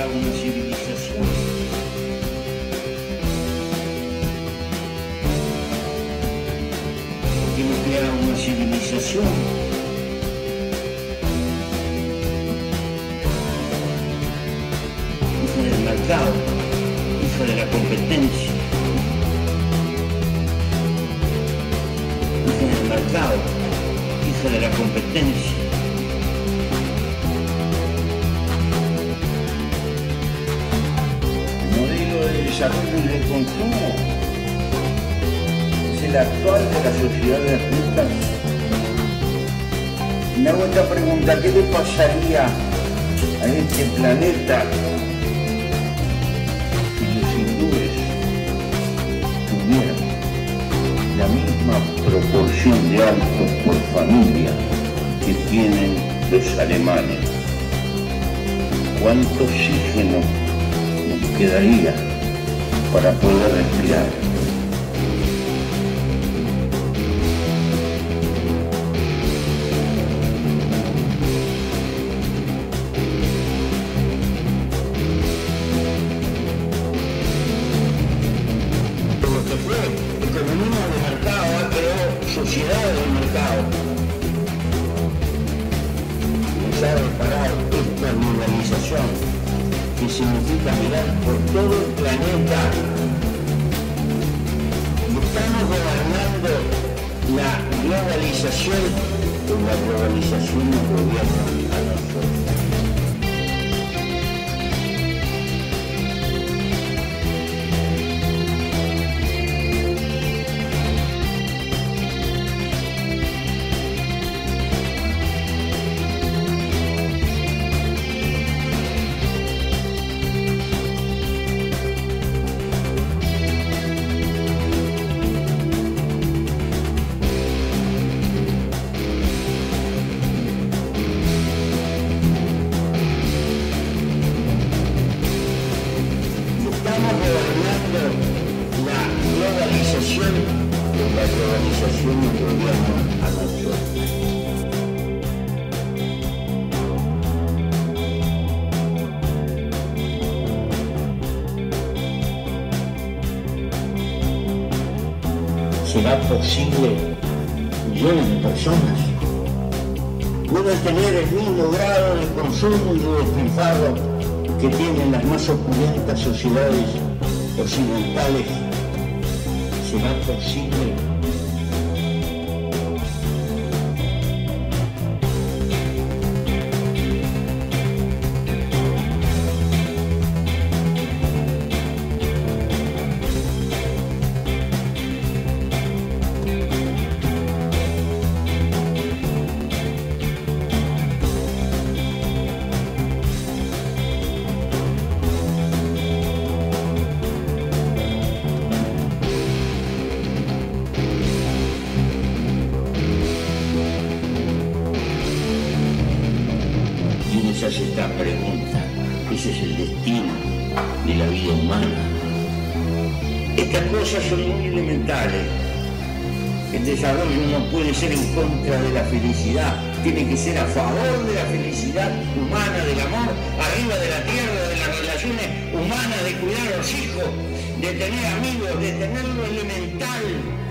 una civilización. ¿Por qué no crear una civilización? Hija del mercado, hija de la competencia. Hija del mercado, hija de la competencia. De desarrollo y de consumo es el actual de las sociedades justas. Me hago esta pregunta: ¿qué le pasaría a este planeta si los hindúes tuvieran la misma proporción de autos por familia que tienen los alemanes? ¿Cuánto oxígeno nos quedaría para poder respirar? Lo que fue economía de mercado creó sociedades de mercado. Nos ha reparado esta globalización, que significa mirar por todo el planeta. Estamos gobernando la globalización, o la globalización nos gobierna a nosotros. La globalización nos gobierna a nosotros. ¿Será posible millones de personas pueden tener el mismo grado de consumo y de despilfarro que tienen las más opulentas sociedades occidentales? ¿Será posible? Se hace esta pregunta: ese es el destino de la vida humana. Estas cosas son muy elementales. El desarrollo no puede ser en contra de la felicidad, tiene que ser a favor de la felicidad humana, del amor arriba de la tierra, de las relaciones humanas, de cuidar a los hijos, de tener amigos, de tener lo elemental.